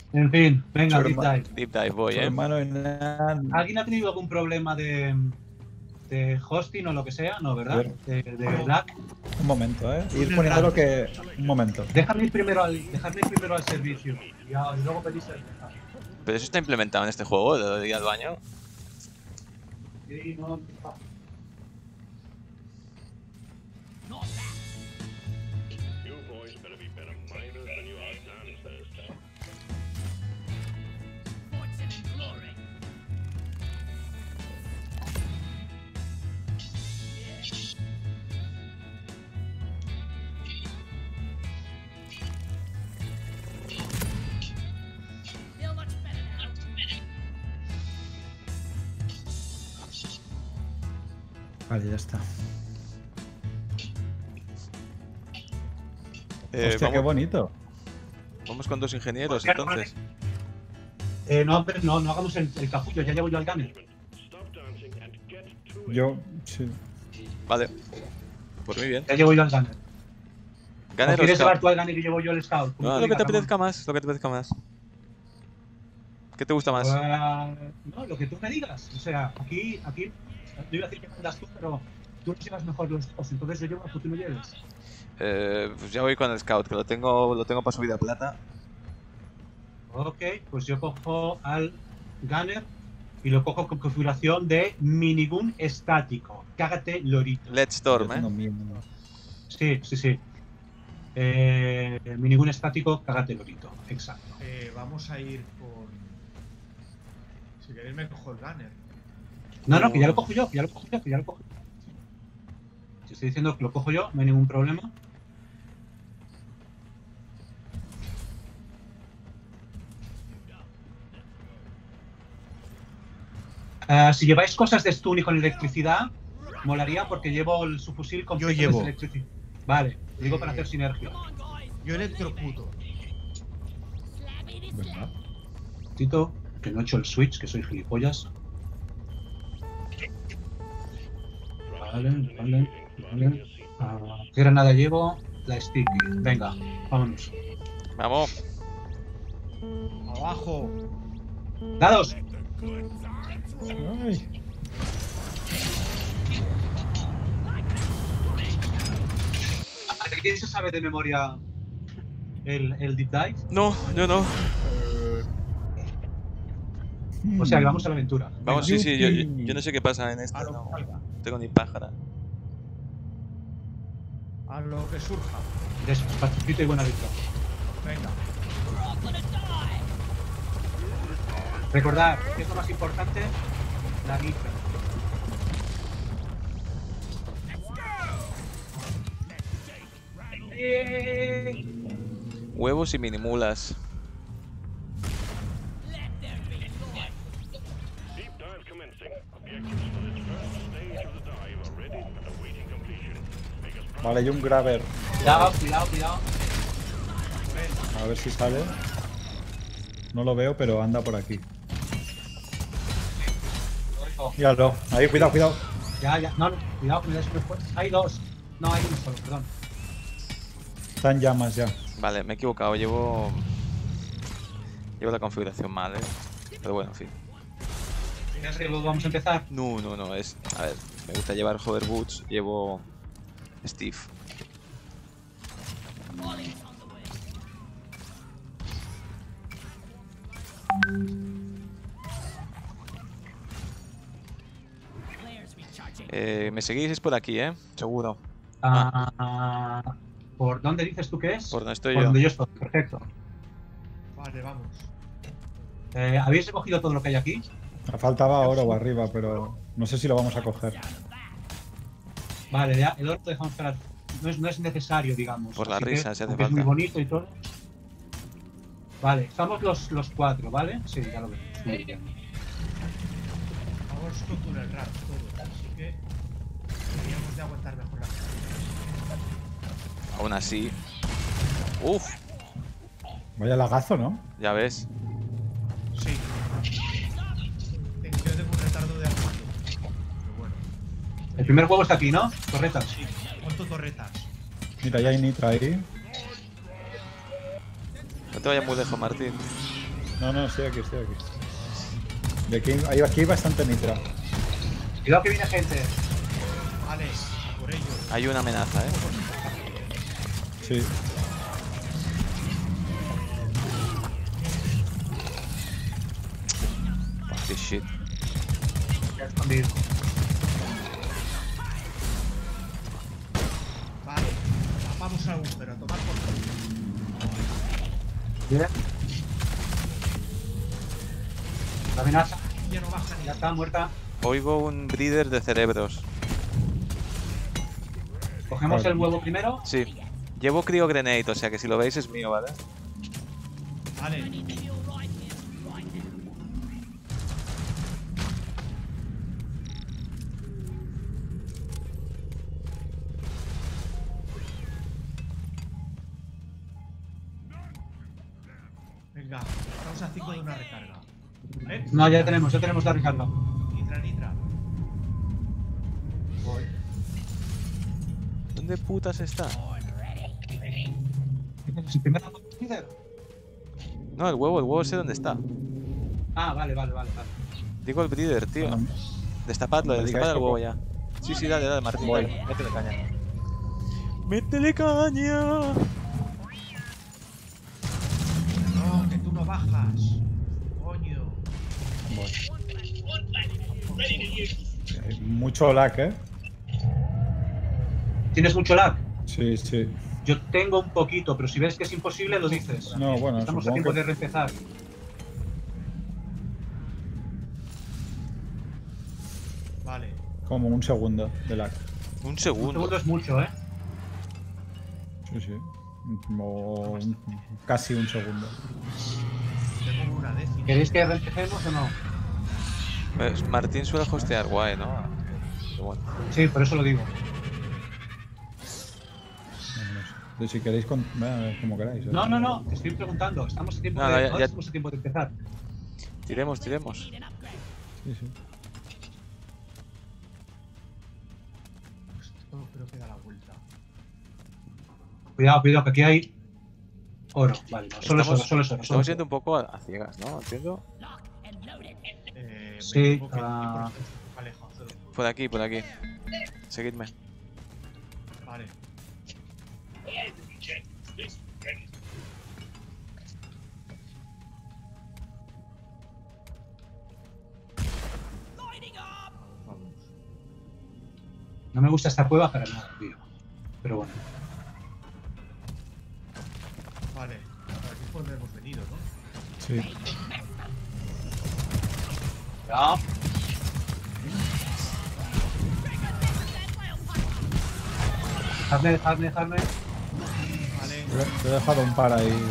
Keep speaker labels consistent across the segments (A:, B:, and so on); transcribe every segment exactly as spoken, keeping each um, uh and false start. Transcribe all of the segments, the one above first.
A: En fin, venga,
B: Su
A: deep
B: herma-
A: dive.
C: Deep dive voy,
B: Su
C: eh.
B: hermano enano.
A: ¿Alguien ha tenido algún problema de, de hosting o lo que sea? No, ¿verdad?
B: A ver.
A: De, de lag.
B: Un momento, ¿eh? Ir poniendo lo que... Un momento.
A: Dejadme ir primero al, dejadme ir primero al servicio y, a- y luego pedís el...
C: Pero eso está implementado en este juego, lo de ir al baño.
A: Y no-
D: You boys better be better miners than you are dancers.
B: Vale, ya está.
C: Eh,
B: Hostia, qué
C: vamos,
B: bonito.
C: vamos con dos ingenieros,
A: Hostia,
C: entonces.
A: Eh, no, hombre, no, no hagamos el, el capullo, ya llevo yo al gunner.
D: Stop dancing and get to it.
B: Yo... Sí.
C: Vale. Por muy bien.
A: Ya llevo yo al gunner. ¿O
C: Gunner o
A: quieres
C: scout.
A: llevar tú al gunner y llevo yo el scout? Como
C: No,
A: tú
C: lo que
A: digas,
C: te
A: Ramón.
C: apetezca más, lo que te apetezca más. ¿Qué te gusta más?
A: Ah, no, lo que tú me digas. O sea, aquí, aquí, yo iba a decir que mandas tú, pero tú nos llevas mejor los dos, entonces yo llevo lo que tú no lleves.
C: Eh, pues ya voy con el scout, que lo tengo, lo tengo para subir a plata.
A: Ok, pues yo cojo al gunner y lo cojo con configuración de minigun estático. Cágate, lorito.
C: Let's Storm,
B: Yo tengo
C: eh.
B: miedo.
A: Sí, sí, sí. Eh, minigun estático, cágate, lorito. Exacto.
E: Eh, vamos a ir por... Si queréis me cojo el gunner.
A: No, no, que ya lo cojo yo, que ya lo cojo yo, que ya lo cojo yo. Si estoy diciendo que lo cojo yo, no hay ningún problema. Ah, si lleváis cosas de stun y con electricidad, molaría porque llevo el subfusil con
E: Yo
A: flechas
E: llevo.
A: de electricidad. Vale, lo digo para hacer sinergia.
E: Yo electrocuto.
B: ¿Verdad?
A: Tito, que no he hecho el switch, que soy gilipollas. Vale, vale, vale. Ah, ¿qué granada llevo? La sticky. Venga, vámonos.
C: Vamos.
E: Abajo.
A: ¡Dados!
B: Ay.
A: ¿Quién se sabe de memoria el, el deep dive?
C: No, yo no.
A: O sea, que vamos a la aventura.
C: Vamos,
A: Venga.
C: sí, sí, yo, yo, yo no sé qué pasa en esta.
E: A lo
C: No,
E: que salga.
C: no tengo ni pájara.
E: A lo que surja.
A: Despacito y buena letra.
E: Venga.
A: Recordad, ¿qué es lo más importante? La nitra. Eh,
C: Huevos y minimulas.
D: Deep dive commencing. Objectives for this first stage of the dive are ready and awaiting completion. Make us proud.
B: Vale, hay un grabber.
A: Cuidado, cuidado, cuidado.
B: A ver si sale. No lo veo, pero anda por aquí. Míralo. Ahí, cuidado, cuidado.
A: Ya, ya, no, no, cuidado, cuidado, siempre fue. Hay dos. No, hay uno solo, perdón.
B: Está en llamas ya.
C: Vale, me he equivocado, llevo. Llevo la configuración mal, eh. Pero bueno, en fin.
A: ¿Quieres que vamos a empezar?
C: No, no, no, es. A ver, me gusta llevar hover boots, llevo. Steve. Eh, me seguís es por aquí, eh. Seguro.
A: Ah, ¿por dónde dices tú que es?
C: Por donde estoy
A: Por
C: yo.
A: donde yo estoy, perfecto.
E: Vale, vamos.
A: Eh, ¿Habéis recogido todo lo que hay aquí?
B: Me faltaba oro o arriba, pero no sé si lo vamos a coger.
A: Vale, ya, el oro lo dejamos para... No es, no es necesario, digamos.
C: Por la
A: así que,
C: risa, si hace
A: aunque es muy
C: falta.
A: bonito y todo. Vale, estamos los, los cuatro, ¿vale? Sí, ya lo veo. Muy bien.
E: Vamos con túnel rap todo. Así que deberíamos de aguantar mejor la carga.
C: Aún así. Uf,
B: Vaya lagazo, ¿no?
C: ya ves.
E: Sí. Tengo- Yo tengo un retardo de armado. Pero bueno.
A: El primer juego está aquí, ¿no? Correcto.
E: Sí. Monto torretas.
B: Mira, ya hay nitra ahí.
C: No te vayas muy lejos, Martín.
B: No, no, estoy aquí, estoy aquí. De aquí, hay, aquí hay bastante nitra.
A: Cuidado que viene gente.
E: Vale, a por ellos.
C: Hay una amenaza, eh.
B: Sí.
C: Fuck this shit.
A: Ya escondido.
E: Vale, tapamos el agujero, a tomar por culo.
A: Bien. La amenaza.
E: Ya no baja ni
A: Ya está muerta.
C: Oigo un breeder de cerebros.
A: Cogemos
B: Vale.
A: el huevo primero.
C: Sí. Llevo Cryo Grenade, o sea que si lo veis es mío, ¿vale?
E: Vale. Venga, estamos a cinco de una recarga. ¿Eh?
A: No, ya tenemos, ya tenemos la recarga.
E: Nitra, nitra.
A: Voy.
C: ¿Dónde putas está?
A: ¿Si primero líder?
C: No, el huevo, el huevo sé dónde está.
A: Ah, vale, vale, vale, vale.
C: Digo el breeder, tío.
B: Bueno,
C: Destapadlo,
B: me
C: destapad
B: digáis
C: el huevo
B: poco.
C: ya. Sí, sí, dale, dale, Martín.
B: Voy.
C: Dale. Métele caña. ¡Métele caña!
E: No, que tú no bajas. Coño.
B: voy. Hay mucho lag, ¿eh?
A: ¿Tienes mucho lag?
B: Sí, sí.
A: Yo tengo un poquito, pero si ves que es imposible, lo dices.
B: No, bueno,
A: Estamos a
B: supongo
A: tiempo
B: que-
A: de reempezar.
E: Vale.
B: Como un segundo de lag.
C: Un
A: Un
C: segundo.
A: segundo es mucho, ¿eh?
B: Sí, sí. O un- casi un segundo.
E: Tengo una décima.
A: ¿Queréis que reempecemos o no?
C: Pues Martín suele hostear guay, ¿no? Pero bueno.
A: Sí, por eso lo digo.
B: No, no sé. Entonces, si queréis, con... eh, como queráis. ¿eh?
A: No, no, no, te estoy preguntando. Estamos a tiempo,
C: No,
A: de...
C: no, ya-
A: no
C: ya-
A: estamos a tiempo de empezar.
C: Tiremos, tiremos.
B: Sí, sí.
E: Esto creo que da la vuelta.
A: Cuidado, cuidado, que aquí hay oro. Vale, no, solo es oro,
C: Estamos-
A: solo es oro. solo
C: Estamos
A: es
C: yendo
A: oro.
C: un poco a, a ciegas, ¿no? ¿Entiendo?
E: Eh, me
A: Sí,
E: temo que
A: ah.
E: Aleja, cero.
C: Por aquí, por aquí. Seguidme.
E: Vale. Vamos.
A: No me gusta esta cueva para nada, tío. Pero bueno.
E: Vale. Por aquí es por donde hemos venido, ¿no?
B: Sí.
A: Cuidado. Dejadme, dejadme, dejadme.
E: Vale.
B: Te he dejado un par ahí.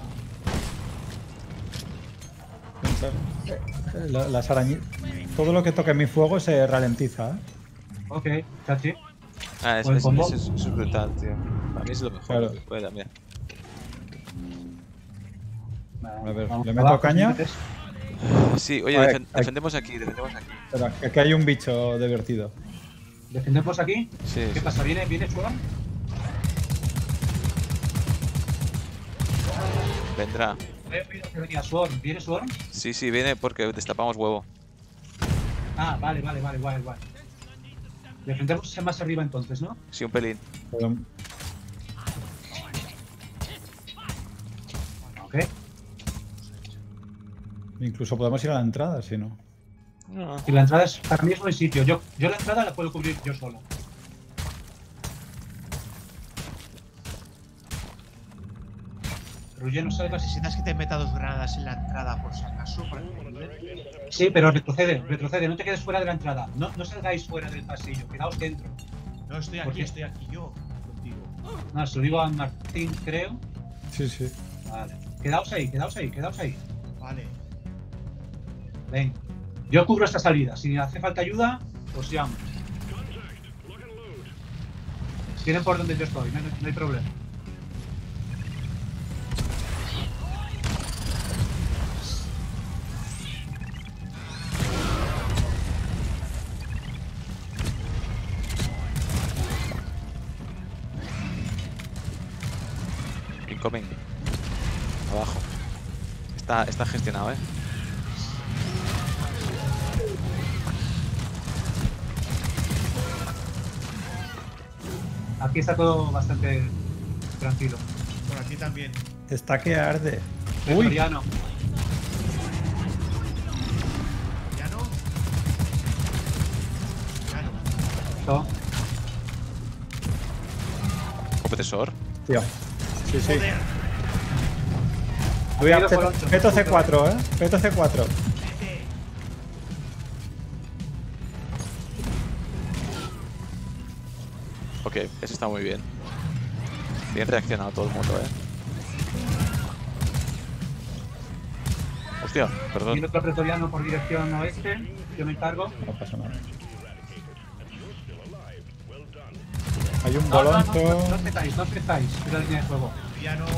B: eh. La- Las arañitas. Todo lo que toque mi fuego se ralentiza, ¿eh?
A: Ok, chachi.
C: Ah, es,
A: ¿Con el
C: es-
A: combo?
C: es- eso es brutal, tío. Para mí es lo mejor.
B: Claro.
C: Fuera, mira.
A: Vale,
B: A ver,
A: vamos
B: ¿le meto
A: abajo,
B: caña?
A: si metes.
C: Sí, oye,
B: Vale,
C: defen-
B: hay-
C: defendemos aquí, defendemos aquí.
B: Espera, que aquí hay un bicho divertido.
A: ¿Defendemos aquí?
C: Sí,
A: ¿Qué
C: sí.
A: pasa? ¿Viene, viene Swarm?
C: Vendrá.
A: He oído que venía Swarm. ¿Viene Swarm?
C: Sí, sí, viene porque destapamos huevo.
A: Ah, vale, vale, vale, vale, vale. Defendemos ese más arriba entonces, ¿no?
C: Sí, un pelín.
B: Pero-
A: Ok.
B: Incluso podemos ir a la entrada, si no.
C: No.
A: Y la entrada es, para mí es buen sitio. Yo, yo la entrada la puedo cubrir yo solo. Ruye, no salgas.
E: ¿Necesitas que te meta dos granadas en la entrada por si acaso? Para que te ayude?
A: Sí, pero retrocede, retrocede. No te quedes fuera de la entrada. No, no salgáis fuera del pasillo. Quedaos dentro.
E: No, estoy
A: ¿Por
E: aquí,
A: qué?
E: estoy aquí yo. Contigo.
A: No, se lo digo a Martín, creo.
B: Sí, sí.
A: Vale. Quedaos ahí, quedaos ahí, quedaos ahí.
E: Vale.
A: Ven. Yo cubro esta salida. Si hace falta ayuda, os llamo. Tienen por donde yo estoy, no, hay- no hay problema.
C: Incoming. Abajo. Está, está gestionado, eh.
A: Aquí está todo bastante tranquilo.
E: Por aquí también.
B: Está que arde. Uy,
A: Pretoriano.
E: ¿Ya no? Ya no.
A: Esto.
C: Compresor.
B: tío. Sí, sí.
E: Joder.
B: Voy a
A: Ido por
B: peto,
A: ocho.
B: peto C cuatro, eh. Peto C cuatro.
E: Vete.
C: Ok, eso está muy bien. Bien reaccionado todo el mundo, eh. Hostia, perdón.
A: Viene otro pretoriano por dirección oeste. Yo me encargo.
B: No pasa nada. Hay un
A: No, no, no,
B: bolonzo.
A: no, no os metáis, no os metáis. Es la línea de juego.
E: Ya no.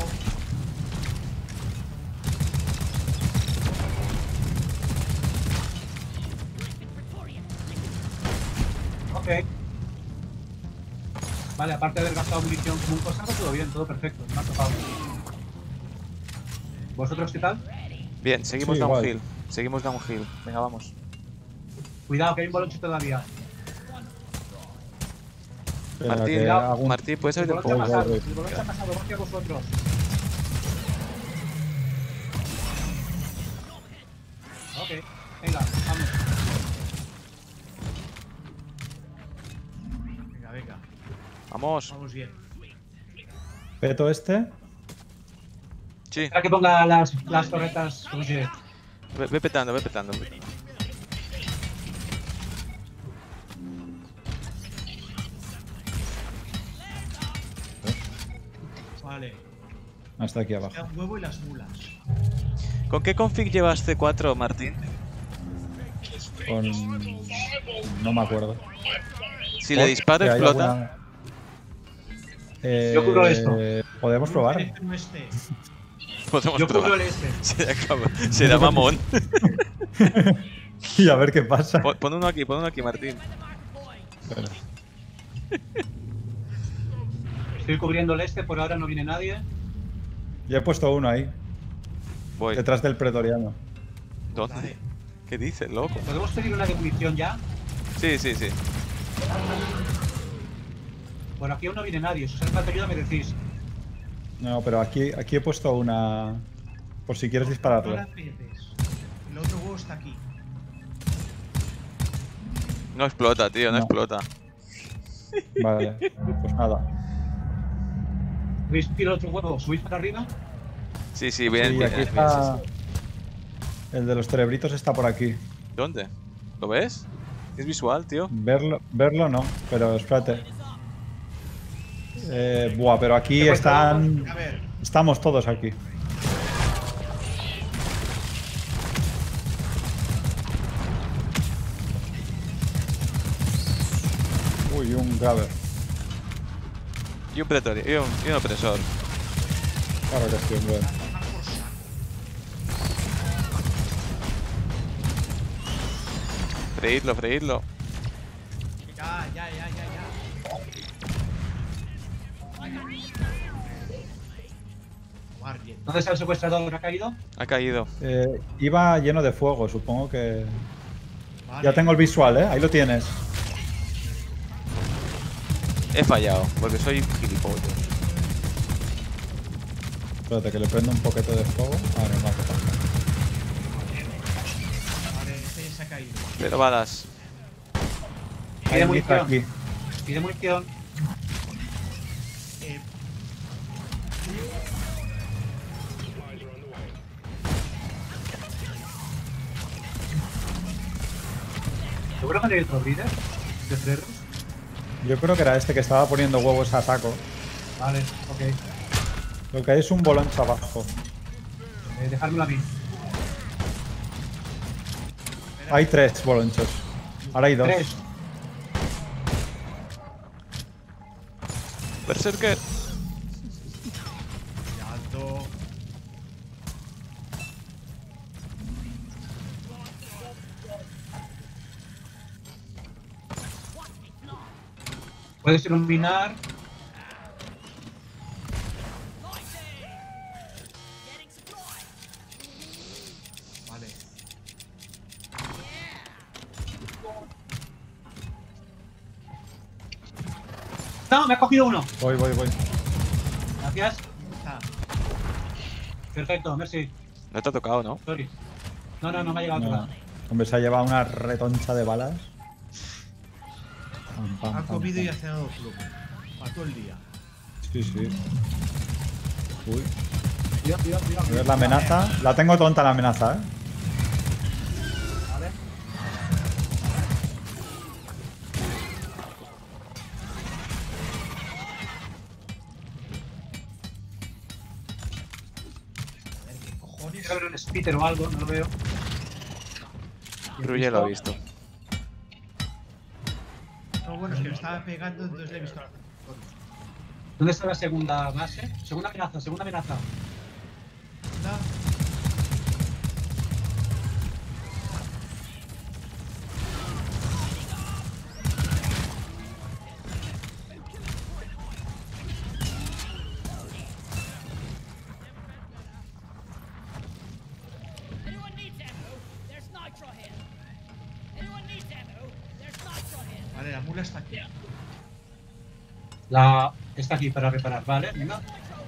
A: Ok. Vale, aparte de haber gastado munición como un cosaco, todo bien, todo perfecto. Me ha tocado. ¿Vosotros qué tal?
C: Bien, seguimos
B: Sí, igual.
C: downhill. Seguimos downhill. Venga, vamos.
A: Cuidado, que hay un bolonche todavía.
B: Espera,
C: Martín,
B: que hago un-
C: Martín, puedes
A: El
C: abrir un
A: bolonche ha
C: poco.
A: pasado,
B: voy.
A: el bolonche ha pasado, hacia vosotros. Ok, venga, vamos.
E: Venga, venga.
C: Vamos.
E: Vamos bien.
B: Peto este.
C: Sí,
A: Espera que ponga las, las torretas. Oye,
C: ve, ve petando, ve petando. ve petando.
E: Vale.
B: Hasta aquí abajo.
E: Queda un huevo y las mulas.
C: ¿Con qué config llevas C cuatro, Martín?
B: Con... No me acuerdo.
C: Si le disparo,
B: ¿Que hay
C: explota.
B: alguna- Eh,
A: Yo cubro esto.
B: ¿Podemos probar?
E: Este no esté.
C: Podemos
A: yo cubro
C: probar.
A: el este.
C: Será, cab- será mamón.
B: Y a ver qué pasa.
C: Pon, pon uno aquí, pon uno aquí, Martín.
B: Espera.
A: Estoy cubriendo el este, por ahora no viene nadie.
B: Ya he puesto uno ahí,
C: Voy.
B: detrás del pretoriano.
C: ¿Dónde?
E: Vale.
C: ¿Qué dices, loco?
A: ¿Podemos pedir una de munición ya?
C: Sí, sí, sí.
A: Por aquí aún no viene nadie. Si os hace falta ayuda, me decís.
B: No, pero aquí, aquí he puesto una... Por si quieres
E: No
B: dispararlo.
E: la aprietes. El otro huevo está aquí.
C: No explota, tío, no,
B: No.
C: explota.
B: Vale, pues nada.
A: ¿Veis el otro huevo? ¿Subís para arriba?
C: Sí, sí, bien,
B: Sí,
C: bien,
B: aquí
C: bien,
B: está...
C: sí, sí.
B: El de los cerebritos está por aquí.
C: ¿Dónde? ¿Lo ves? Es visual, tío.
B: Verlo, verlo no, pero espérate. Eh, buah, pero aquí
A: He puesto
B: están...
E: A ver.
B: Estamos todos aquí. Uy, un Gaber.
C: Y un pretorio, y un, y un opresor.
B: Claro que sí, hombre.
C: Freírlo, freírlo.
E: Ya, ya, ya, ya, ya. Tomar bien.
A: ¿Dónde está el secuestrador? ¿Ha caído?
C: Ha caído.
B: Eh, iba lleno de fuego, supongo que...
E: Vale.
B: Ya tengo el visual, ¿eh? Ahí lo tienes.
C: He fallado, porque soy gilipollas.
B: Espérate, que le prendo un poquito de fuego. Ah, no, no, que pasa.
E: Vale, este ya se ha caído.
C: Pero balas.
A: Pide
B: Hay
A: munición.
B: aquí.
A: Pide munición.
E: Eh,
A: ¿Seguro que no hay otro breeder? ¿De cerros?
B: Yo creo que era este que estaba poniendo huevos a saco.
A: Vale, ok.
B: Lo que hay es un boloncho abajo.
A: Eh, dejármelo a mí.
B: Hay tres bolonchos. Ahora hay dos.
A: Tres.
C: Berserker.
E: ya alto.
A: Puedes iluminar.
E: Vale.
A: No, me ha cogido uno.
B: Voy, voy, voy.
A: Gracias.
E: Está.
A: Perfecto, merci.
C: No te ha tocado, ¿no?
A: Sorry. No, no, no me ha llegado a
B: No.
A: tocar.
B: Hombre, se ha llevado una retoncha de balas. Pam, pam,
E: Ha
B: pam,
E: comido y ha
B: pam.
E: cenado flujo. Para todo el día.
B: Sí, sí. Uy.
A: Cuidado, cuidado, cuidado.
B: A ver la amenaza. La tengo tonta la amenaza, ¿eh?
A: Vale.
E: A ver, ¿qué cojones?
A: Tiene que haber un spitter o algo, no lo veo.
C: Ruye lo ha visto.
E: No, bueno, es que me estaba pegando, entonces le he visto la foto.
A: ¿Dónde está la segunda base? Segunda amenaza, segunda amenaza.
E: Anda.
F: Anyone needs ammo? There's nitro here. Anyone needs ammo? There's nitro here.
E: Vale, la mula está aquí.
A: La... Está aquí para reparar, vale, venga.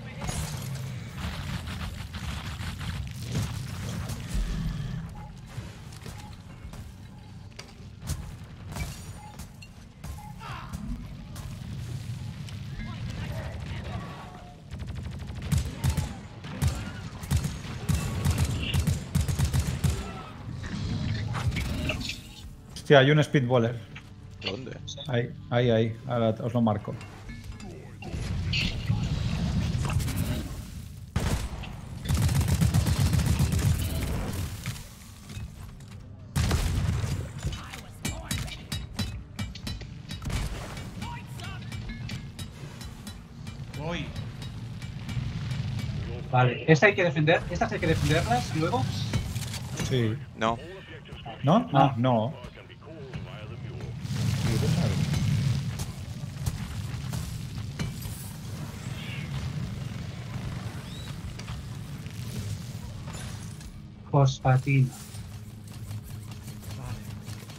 B: Hostia, hay un speedballer.
C: ¿Dónde?
B: Ahí, ahí, ahí. Ahora os lo marco.
E: Voy.
A: Vale, esta hay que defender, estas hay que defenderlas y luego.
B: Sí.
C: No.
B: ¿No? Ah, no.
A: Fosfatina.
E: Vale.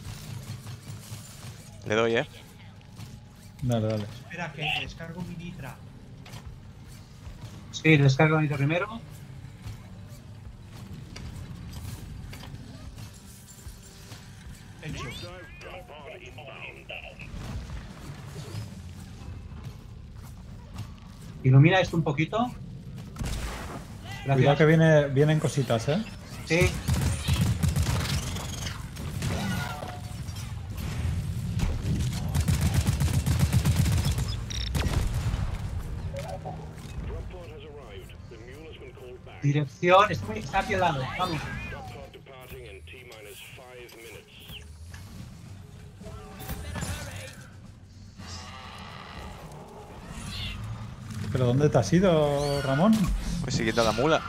C: Le doy, ¿eh?
B: Dale, dale.
E: Espera, que descargo mi nitra.
A: Sí, descarga bonito primero.
E: Hecho.
A: Ilumina esto un poquito.
B: Cuidado
A: Gracias.
B: que viene, vienen cositas, ¿eh?
A: Sí.
D: Drop pod has arrived. The mule has been called back.
A: Dirección, está, muy, está aquí al lado. Vamos.
D: Drop pod departing in T minus five minutes.
B: ¿Pero dónde te has ido, Ramón?
C: Pues siguiendo a la mula.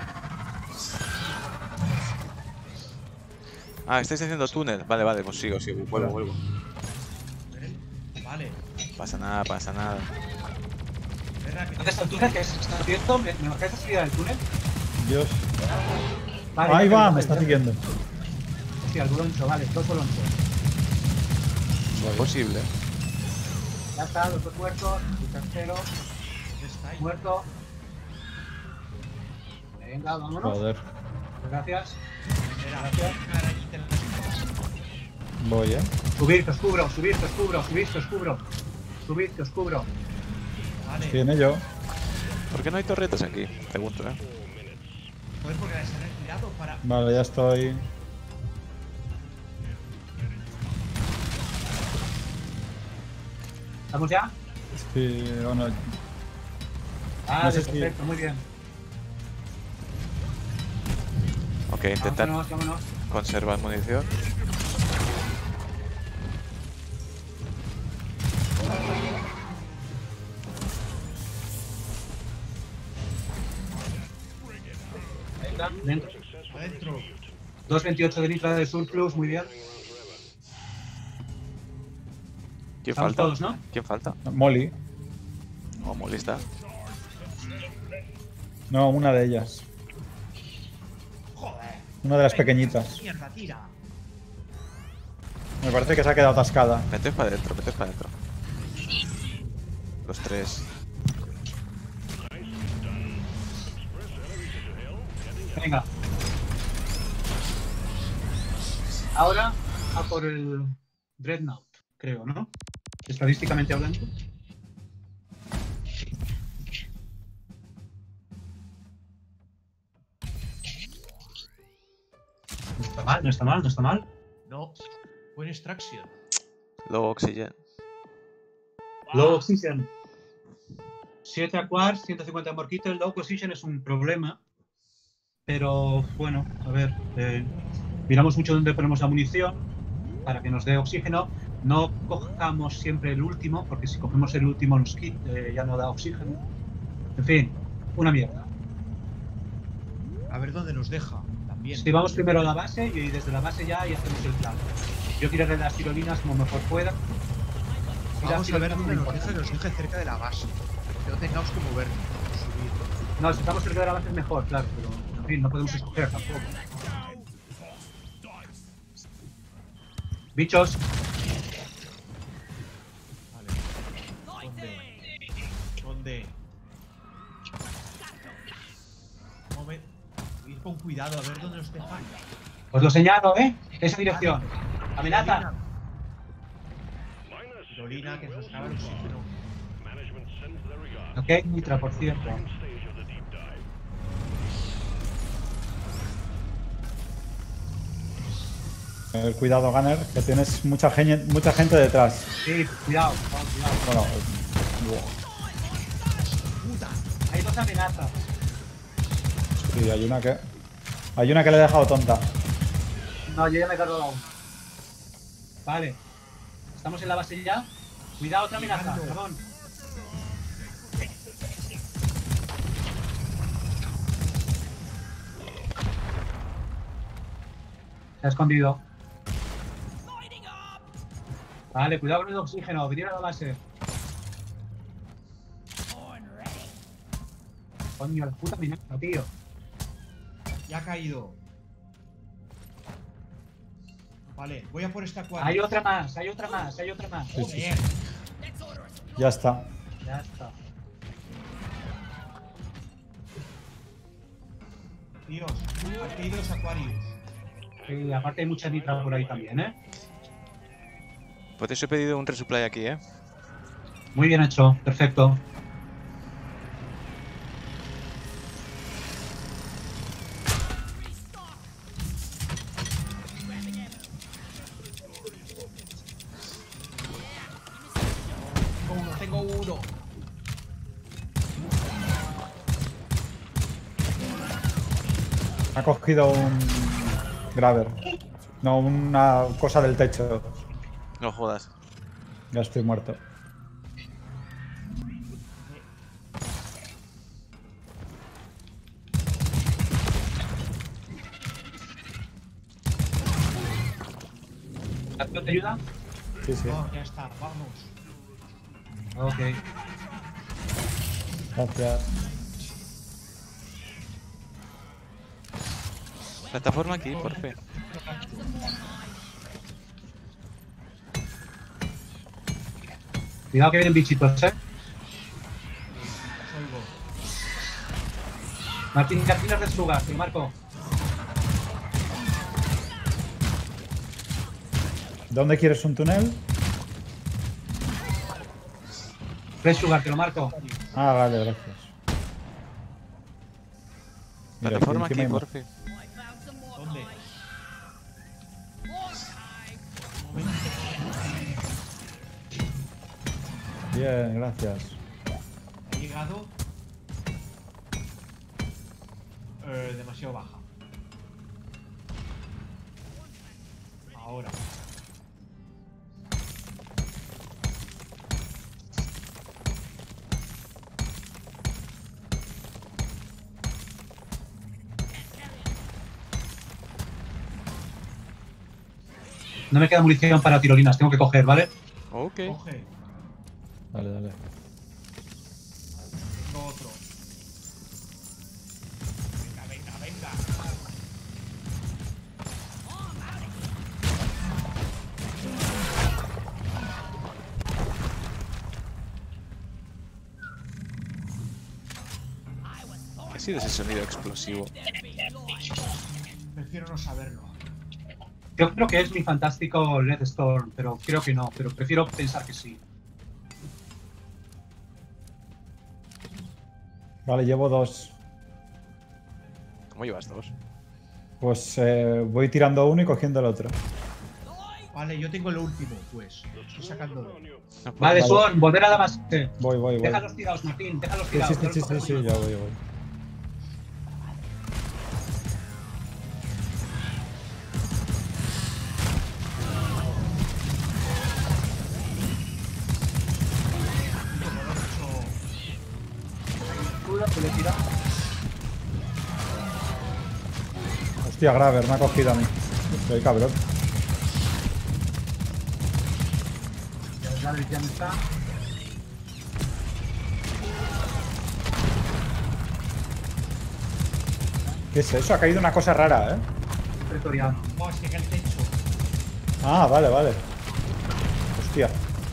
C: Ah, estáis haciendo túnel. Vale, vale, pues sigo, sigo. Vuelvo, vuelvo.
E: Vale.
C: Pasa nada, pasa nada.
E: Espera, que
A: ¿Dónde está el túnel? ¿Qué es? ¿Está abierto? ¿Me, me bajáis a salida del túnel?
B: Dios.
A: Vale,
B: Ahí
A: ya
B: va,
A: tengo,
B: me está
A: ya-
B: siguiendo.
A: Sí, al boloncho, vale, dos bolonchos.
C: No es posible.
A: Ya está, los dos muertos. El tercero,
E: está ahí.
A: muerto. Venga, vámonos.
B: Joder.
A: Gracias.
E: Espera,
A: Gracias.
E: cara, ahí te la-
B: Voy, ¿eh?
A: Subir, que os cubro, subir, que os cubro, subir, que os cubro. Subid, que os cubro.
E: Vale.
B: Viene yo.
C: ¿Por qué no hay torretas aquí? Pregunto, ¿eh?
E: Joder, porque las han retirado para.
B: Vale, ya estoy.
A: ¿Estamos ya?
B: Sí, bueno.
A: Vale,
B: sé si-
A: perfecto, muy bien.
C: Ok, intentar
A: Vámonos, vámonos.
C: conservar munición.
A: Venga, dentro.
E: Adentro.
A: dos veintiocho de nitra de surplus, muy bien.
C: ¿Quién
A: Estamos
C: falta?
A: todos, ¿no?
C: ¿Quién falta?
B: Molly.
C: Oh, molesta.
B: No, una de ellas.
E: Joder.
B: Una de las pequeñitas.
E: Mierda, tira.
B: Me parece que se ha quedado atascada.
C: Meted para adentro, meted para adentro. Los tres.
A: Venga. Ahora a por el Dreadnought, creo, ¿no? Estadísticamente hablando. No está mal, no está mal, no está mal.
E: No. Buen extraction.
C: Luego Oxygen.
A: Low Oxygen. siete a quartz, ciento cincuenta morquitos. El Low Oxygen es un problema. Pero bueno, a ver. Eh, miramos mucho dónde ponemos la munición para que nos dé oxígeno. No cojamos siempre el último, porque si cogemos el último nos quita, eh, ya no da oxígeno. En fin, una mierda.
E: A ver dónde nos deja. También.
A: Si vamos primero a la base y desde la base ya y hacemos el plan. Yo tiraré las tirolinas como mejor pueda. Y las
E: Vamos a ver
A: tirolinas
E: dónde
A: no
E: nos
A: importan.
E: deja, que nos deje cerca de la base. Que no tengamos que movernos. Subir.
A: No, si estamos cerca de la base es mejor, claro, pero en fin, no podemos escoger tampoco. Bichos.
E: Vale. ¿Dónde? ¿Dónde? Momen- Ir con cuidado, a ver dónde nos dejan.
A: Os lo señalo, ¿eh? Esa dirección. Amenaza.
D: Minus.
E: Tirolina, que se nos acaba el oxígeno.
D: Management sends their regards.
A: Ok, Nitra, por cierto.
D: Stage of the deep dive.
B: A ver, cuidado, Gunner, que tienes mucha, gene- mucha gente detrás.
A: Sí, cuidado, cuidado, cuidado.
B: Bueno, eh, buah.
E: ¡Puta!
A: Hay dos amenazas.
B: Sí, hay una que. Hay una que le he dejado tonta.
A: No, yo ya me he dado la una. Vale. Estamos en la base ya. Cuidado, otra amenaza,
E: Llegando.
A: Ramón. Se ha escondido. Vale, cuidado con el oxígeno, venir a la base. Coño, la puta amenaza, tío.
E: Ya ha caído. Vale, voy a por esta cuadra.
A: Hay otra más, hay otra más, hay otra más.
B: Sí, sí, sí.
E: Joder.
B: Ya está.
A: Ya está.
E: Dios, han caído los Aquarius.
A: Sí, aparte hay mucha nitra por ahí también, ¿eh?
C: Pues eso he pedido un resupply aquí, ¿eh?
A: Muy bien hecho, perfecto.
E: Tengo uno, tengo uno.
B: Ha cogido un. Graver. No, una cosa del techo.
C: No jodas.
B: Ya estoy muerto.
A: ¿Arturo te ayuda?
B: Sí, sí.
E: No, ya está, vamos.
A: Ok.
B: Gracias.
C: Plataforma aquí, por fin.
A: Cuidado que vienen bichitos, ¿eh?
E: Os oigo.
A: Martín, Martínez de Sugar, te lo marco.
B: ¿Dónde quieres un túnel?
A: Fresh Sugar, te lo marco.
B: Ah, vale, gracias. Mira,
C: Plataforma
B: encima
C: aquí,
B: hay
C: por fin.
E: ¿Dónde?
B: Bien, gracias.
E: He llegado. Eh, demasiado baja. Ahora.
A: No me queda munición para tirolinas, tengo que coger, ¿vale?
C: Ok.
E: Coge.
B: Dale, dale.
E: Tengo otro. Venga, venga, venga.
C: sido ese sonido explosivo?
E: Prefiero no saberlo.
A: Yo creo que es mi fantástico Red Storm, pero creo que no, pero prefiero pensar que sí.
B: Vale, llevo dos.
C: ¿Cómo llevas dos?
B: Pues eh, voy tirando uno y cogiendo el otro.
E: Vale, yo tengo el último, pues. Estoy sacándolo.
C: No,
A: Vale,
B: Vale.
A: Sworn, volver a la base.
B: Voy, voy, voy.
A: Déjalos tirados, Martín, déjalos
B: Sí,
A: tirados.
B: sí, sí, sí, sí, sí, ya voy, ya voy. Hostia, Graver, me ha cogido a mí. Soy cabrón.
A: Ya, ya no está.
B: ¿Qué es eso? Ha caído una cosa rara, ¿eh?
A: Pretoriano.
E: No, es que cae el techo.
B: Ah, vale, vale. Hostia.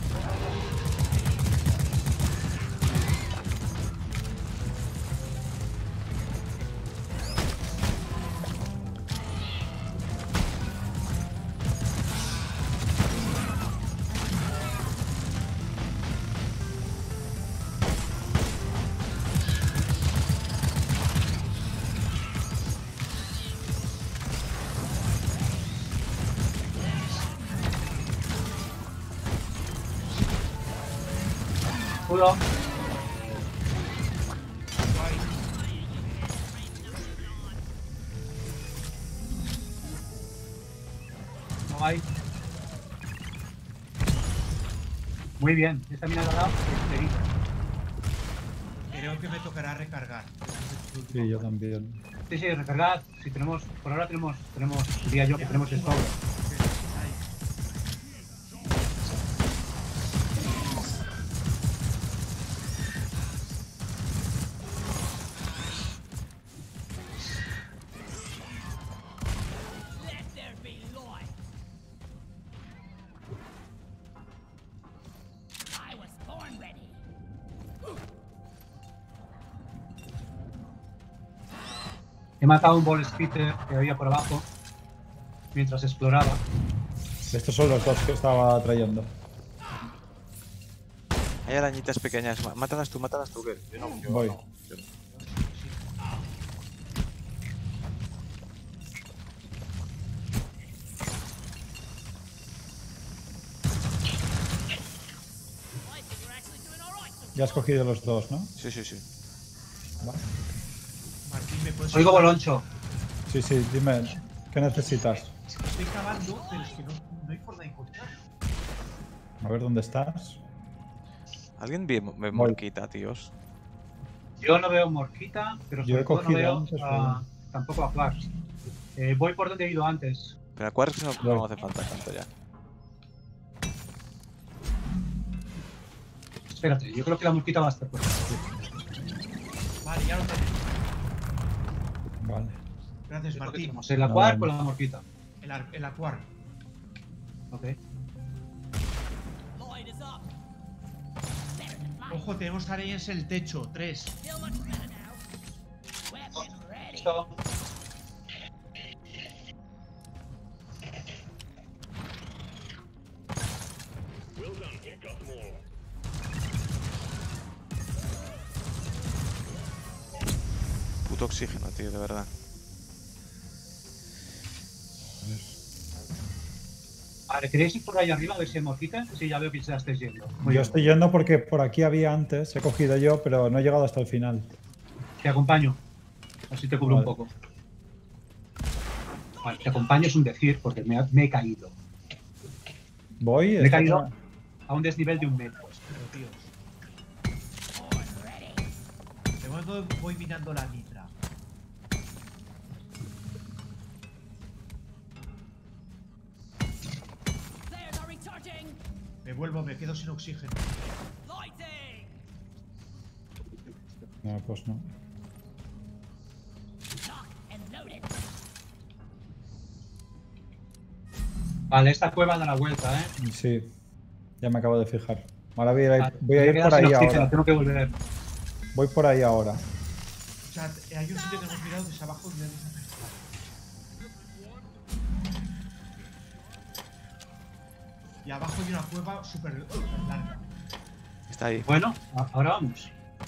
A: Escudo. No hay. Muy bien, esta mina la ha dado enterita.
E: Creo que me tocará recargar.
B: Sí, yo también.
A: Sí, sí, recargad. Si tenemos, por ahora tenemos, tenemos, diría yo que tenemos esto.
F: Let there be light. I was born ready.
A: He matado un ball spitter que había por abajo mientras exploraba.
B: Estos son los dos que estaba trayendo.
C: Hay arañitas pequeñas. má- Mátalas tú, mátalas tú. Que yo no, yo
B: Voy.
C: no. Yo no.
F: I think you're actually doing all right so
B: Ya has cogido los dos, ¿no?
C: Sí, sí, sí.
B: Vale.
E: Martín, ¿me puedes
A: Oigo
E: ayudar?
A: boloncho.
B: Sí, sí, dime, ¿qué necesitas?
E: Estoy cavando, pero es que no, no hay forma de encontrar.
B: A ver dónde estás.
C: ¿Alguien ve, ve
B: Voy.
C: morquita, tíos?
A: Yo no veo morquita, pero
B: Yo
A: sobre
B: he
A: todo no
B: cogido
A: veo
B: antes,
A: a- tampoco a Flash. Eh, voy por donde he ido antes.
C: Pero a Quarks no,
B: Voy.
C: no hace falta tanto ya.
A: Espérate, yo creo que la morquita va a estar por aquí.
E: Vale, ya lo tenemos.
B: Vale.
E: Gracias,
A: Yo creo que
E: Martín.
A: tenemos el acuar
B: Vale.
A: con la morquita.
E: El, ar- el acuar.
A: Ok.
F: light is up. Better than light.
E: Ojo, tenemos arañas en el techo. Tres.
F: Feel much better now. Weapon ready.
A: Listo.
D: Well done, you got them all.
C: Puto oxígeno, tío, de verdad.
A: Vale, ¿queréis ir por ahí arriba a ver si hay morquita? Sí, ya veo que se la estáis yendo. Muy
B: Yo
A: bien.
B: estoy yendo porque por aquí había antes, he cogido yo, pero no he llegado hasta el final.
A: Te acompaño. Así te cubro
B: Vale.
A: un poco. Vale, te acompaño es un decir porque me, ha- me he caído.
B: Voy,
A: Me he
B: está-
A: caído a un desnivel de un metro.
E: Pero, tíos. De momento voy minando la nitra.
F: Flares are recharging.
E: Me vuelvo, me quedo sin oxígeno.
F: Lighting.
B: No, pues no.
F: Lock and loaded.
A: Vale, esta cueva da la vuelta, ¿eh?
B: Sí, ya me acabo de fijar. Ahora voy a ir,
A: Vale,
B: voy a
A: me he
B: ir
A: quedado
B: por
A: sin
B: ahí
A: oxígeno,
B: ahora.
A: tengo que volver.
B: Voy por ahí ahora.
E: sea, hay un sitio que hemos mirado desde abajo y hemos acercado. Y abajo hay una cueva súper larga.
C: Está ahí.
A: Bueno, a- ahora vamos.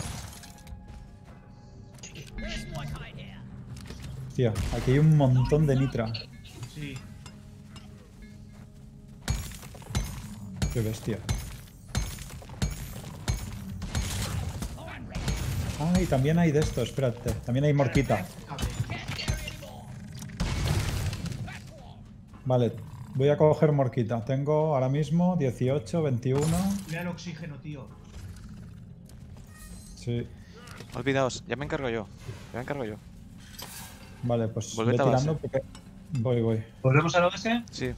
F: Where's Mordecai here?
B: Tía, aquí hay un montón de nitra.
E: Sí.
B: Qué bestia. Ah, y también hay de esto, espérate. También hay morquita.
E: A ver,
F: Can't carry anymore.
B: Vale, voy a coger morquita. Tengo ahora mismo dieciocho, veintiuno.
E: mira el oxígeno, tío.
B: Sí.
C: Olvidaos, ya me encargo yo. Ya me encargo yo.
B: Vale, pues
C: Volvete
B: voy
C: a base.
B: tirando porque... Voy, voy.
A: ¿Volvemos a la base?
C: Sí.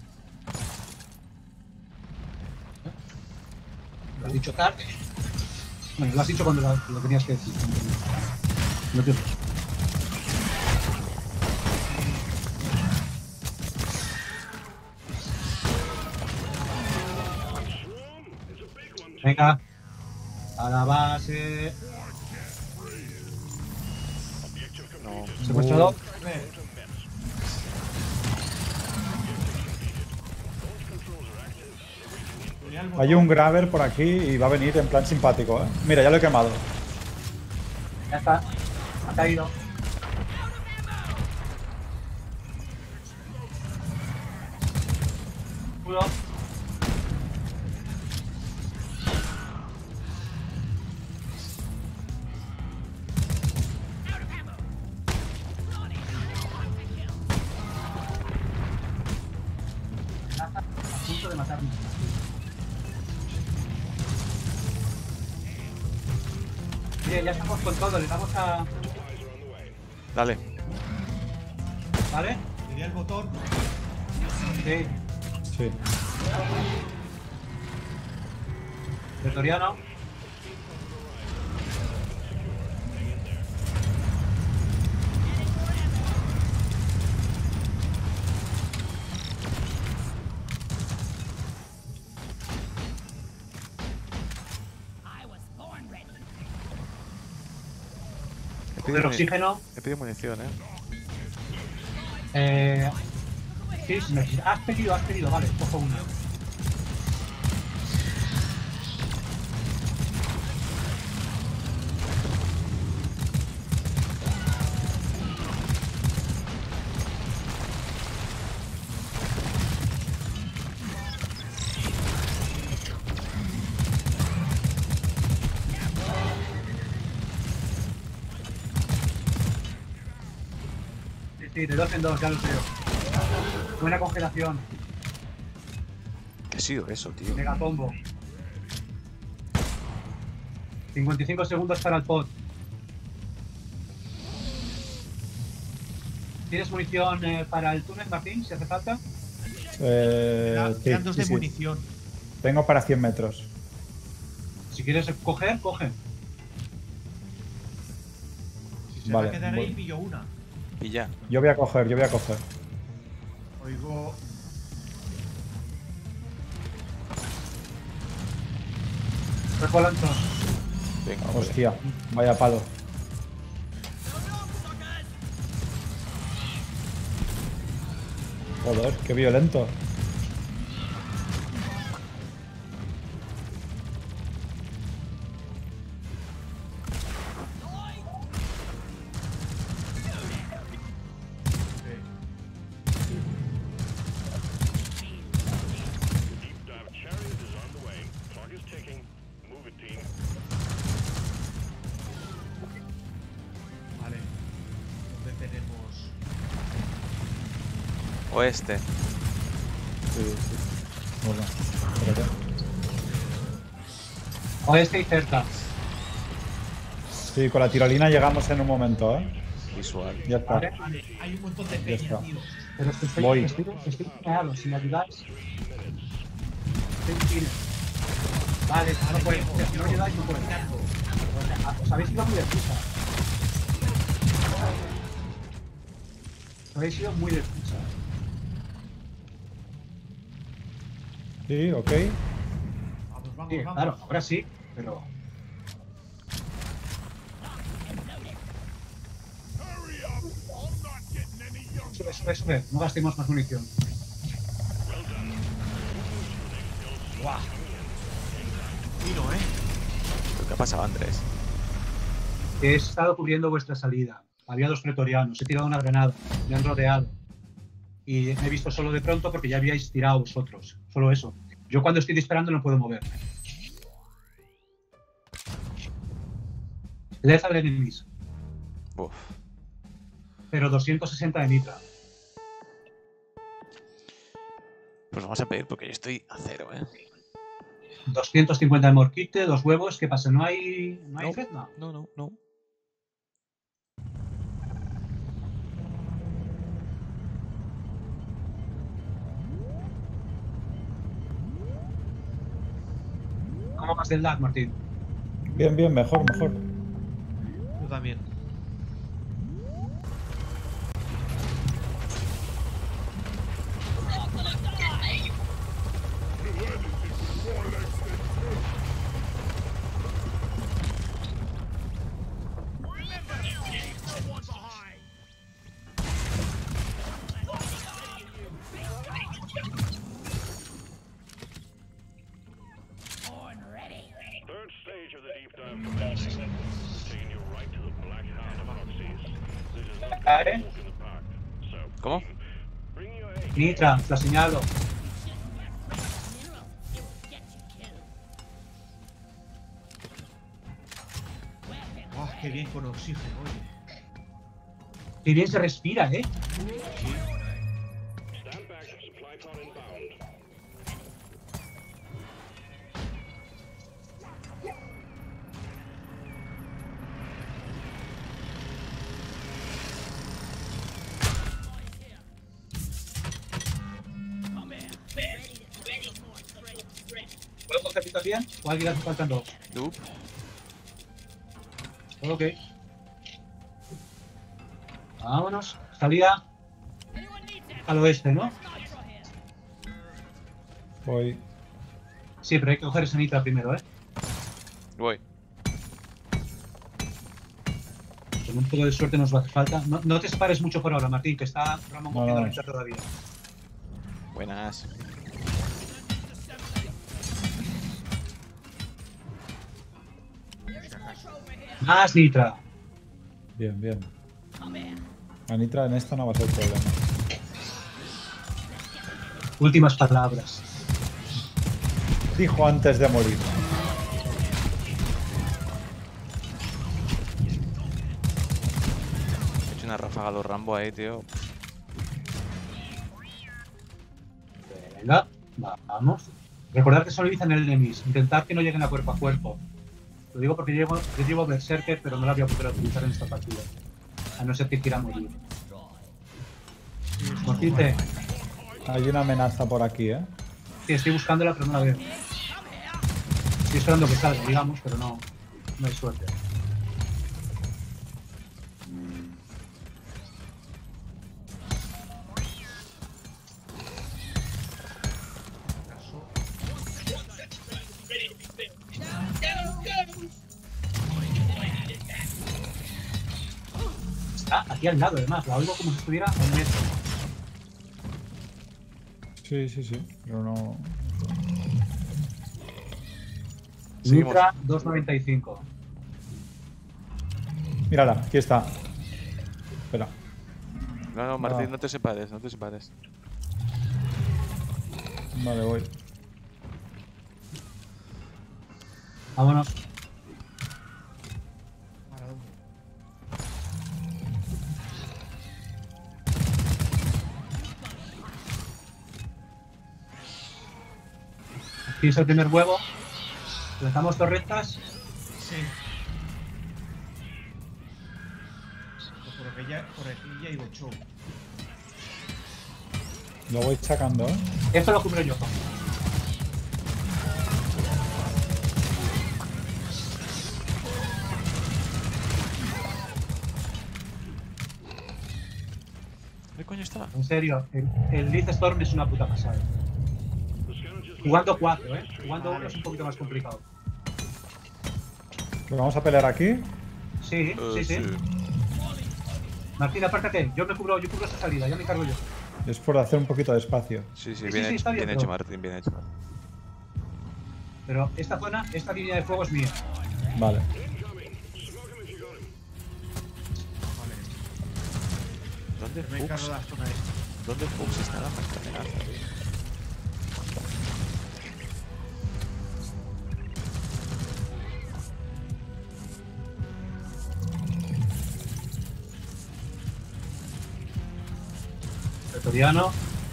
A: Lo has dicho tarde. Bueno, lo has dicho cuando lo, lo tenías que decir. Lo que- Venga. A la base.
C: No.
A: Secuestrador.
E: Mira el botón.
B: Hay un Graver por aquí y va a venir en plan simpático, ¿eh? Mira, ya lo he quemado.
A: Ya está. Ha caído. Uno. A punto de matarme. Bien, ya estamos con todo, le damos a...
C: Dale.
A: ¿Vale?
E: Mira el botón.
A: Sí.
B: Sí.
A: Pretoriano.
F: I was born ready.
C: He
A: El
C: pedido, muni-
A: oxígeno.
C: he pedido munición, eh.
A: Eh... Sí, si necesitas- has pedido, has pedido, vale, cojo una. Sí, sí, de dos en dos, ya lo creo. Buena congelación,
C: ¿Qué ha sido eso, tío?
A: megacombo. cincuenta y cinco segundos para el pod. ¿Tienes munición eh, para el túnel, Martín, si hace falta?
B: Eh,
E: Quedan
B: sí,
E: quedan dos
B: sí,
E: de
B: sí.
E: munición.
B: Tengo para cien metros.
A: Si quieres coger, coge.
E: Si se
B: Vale,
E: va a quedar ahí,
B: voy.
E: pillo una.
C: Y ya.
B: Yo voy a coger, yo voy a coger.
E: Oigo.
A: Recolantos.
C: Venga, hombre.
B: Hostia, vaya palo. Joder, qué violento.
D: Deep dive chariot is on the way. Clock is ticking. Move it, team.
E: Vale. ¿Dónde tenemos?
C: Oeste.
B: Sí, sí. Bueno, espérate.
A: Oeste y cerca.
B: Sí, con la tirolina llegamos en un momento, ¿eh?
C: Visual.
B: Ya está.
A: Vale.
E: Vale, hay un montón de
B: Ya
E: peña,
B: está.
E: tío.
A: Pero es que estoy,
B: Voy.
A: estoy, estoy pegado, si me ayudáis. Estoy en Chile. Vale, no puedo. Si no me ayudáis, no puedo. O sea, os habéis ido muy deprisa. Os habéis ido muy deprisa.
B: Sí, ok.
E: Vamos, vamos,
A: Sí,
E: vamos.
A: claro, ahora sí, pero... sube, sube, sube. No gastemos más munición.
E: ¡Guau! Tiro, ¿eh?
C: ¿Qué ha pasado, Andrés?
A: He estado cubriendo vuestra salida. Había dos pretorianos. He tirado una granada. Me han rodeado. Y me he visto solo de pronto porque ya habíais tirado vosotros. Solo eso. Yo cuando estoy disparando no puedo moverme. Lethal enemies.
C: Uf.
A: Pero doscientos sesenta de nitra.
C: Pues vamos a pedir porque yo estoy a cero, ¿eh?
A: doscientos cincuenta de morquite, dos huevos. ¿Qué pasa? ¿No hay, no hay
C: No.
A: Fredna?
C: No, no, no.
A: ¿Cómo vas del lag, Martín?
B: Bien, bien, mejor, mejor.
E: Yo también.
D: Third stage of the deep dive commencing. Retain your right to the black heart of proxies. This is not
A: Ah,
D: a
A: ¿eh?
D: walk in the park. So,
C: ¿Cómo?
D: bring your A.
A: Nitra, la señalo.
F: Mineral, it will get you killed. Weapon
E: ¡Guau! ¡Qué bien con oxígeno, oye!
A: Qué bien se respira, ¿eh?
D: Stand back, supply pod inbound.
A: ¿Puedo coger también? ¿O alguien hace falta dos?
C: Dup.
A: Ok. Vámonos. Salida
F: Anyone needs ammo?
A: al oeste, ¿no?
F: Nitro here.
B: Voy.
A: Sí, pero hay que coger esa nitra primero, ¿eh?
C: Voy.
A: Con un poco de suerte nos va a hacer falta. No, no te separes mucho por ahora, Martín, que está Ramón
B: No,
A: cogiendo
B: no.
A: la mitad todavía.
C: Buenas.
A: Más nitra.
B: Bien, bien.
F: Come here.
B: La nitra en esta no va a ser problema.
A: Últimas palabras.
B: Dijo antes de morir.
C: He hecho una ráfaga a los Rambo ahí, tío.
A: Venga, vamos. Recordad que solo dicen el enemies. Intentad que no lleguen a cuerpo a cuerpo. Lo digo porque llevo, yo llevo Berserker, pero no la voy a poder utilizar en esta partida. A no ser que quiera morir. Mortite.
B: Hay una amenaza por aquí, ¿eh?
A: Sí, estoy buscándola, pero no la veo. Estoy esperando que salga, digamos, pero no, no hay suerte. Está aquí al lado, además. La oigo como si estuviera a un metro.
B: Sí, sí, sí. Pero no.
C: Seguimos.
A: Nitra dos noventa y cinco.
B: Mírala, aquí está. Espera.
C: No, no, Martín,
B: Ah.
C: no te separes, no te separes.
B: Vale, voy.
A: Vámonos.
E: ¿Para dónde?
A: Aquí es el primer huevo. Lanzamos torretas.
E: Sí. Pues por aquí ya, por aquí ya hay ocho.
B: Lo voy sacando, ¿eh?
A: Esto lo cubro yo.
C: ¿Qué coño está?
A: En serio, el, el Leaf Storm es una puta pasada. Jugando cuatro, ¿eh? Jugando uno es un poquito más complicado.
B: ¿Lo vamos a pelear aquí?
A: Sí,
C: Eh,
A: sí, sí. Martín, apártate. Yo me cubro, yo cubro esta salida, ya me encargo yo.
B: Es por hacer un poquito de espacio.
C: Sí, sí,
A: Sí,
C: bien,
A: sí, sí,
C: hecho,
A: está bien,
C: bien
A: pero-
C: hecho, Martín, bien hecho.
A: Pero esta zona, esta línea de fuego es mía.
B: Vale.
E: Vale.
C: ¿Dónde
E: Me encargo de
C: Fuchs?
E: la zona esta.
C: ¿Dónde Fuchs está la más amenaza?
A: Pretoriano.